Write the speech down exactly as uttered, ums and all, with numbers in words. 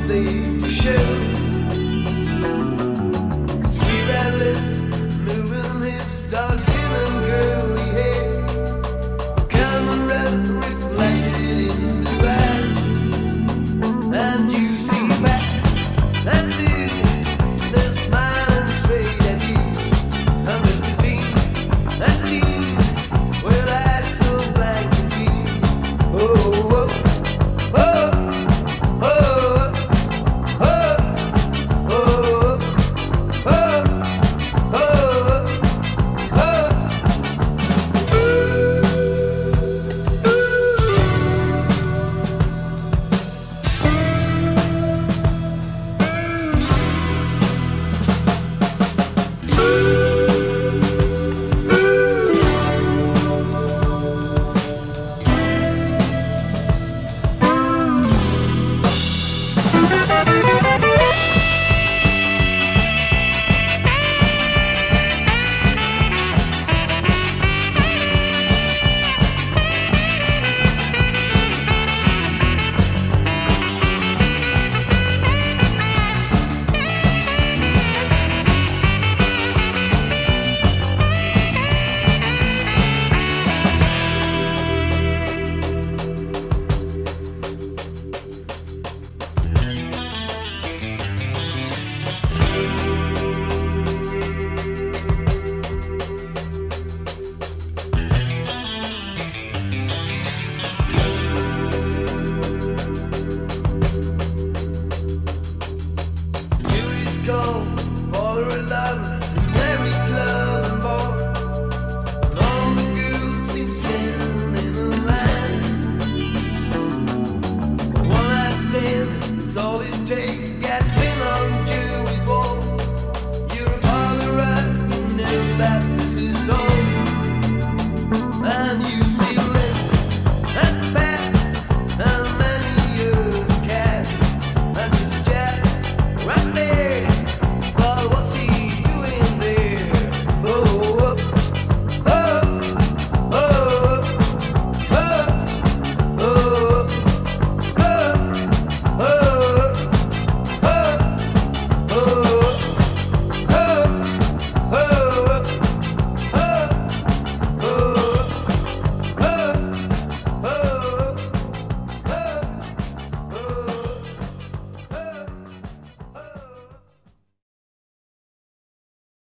what they show. Sweet red lips, moving hips, dark skin and curly hair, camera reflected in blue eyes, and you see back and see they're smiling straight at you. And Miss Christine and Jean with eyes so blank and keen. Oh, oh. Polaroid love, Mary Club and bar, and all the girls seem to stand in a line. One night stand, it's all it takes.